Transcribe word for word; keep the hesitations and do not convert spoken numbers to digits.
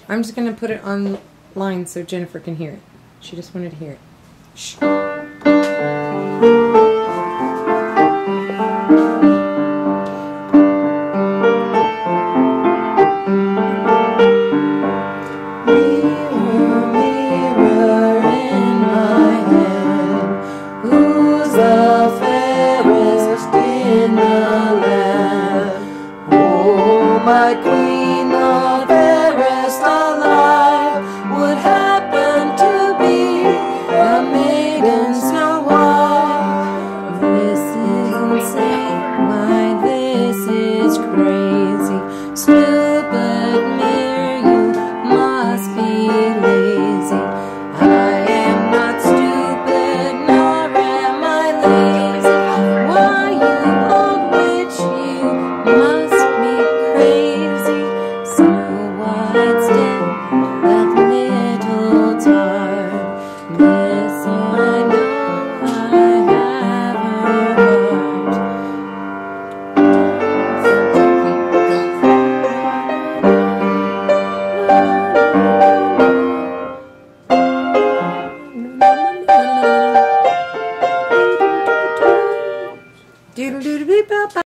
I'm just going to put it online so Jennifer can hear it. She just wanted to hear it. Shh. My queen, the fairest alive, would happen to be the maiden Snow White. This is insane, why this is crazy. Stupid mirror, you must be lazy. I am not stupid, nor am I lazy. Why, you old witch, you must White's dead, that little tar. Yes, I know I have a heart. Doodle doodle beep bop.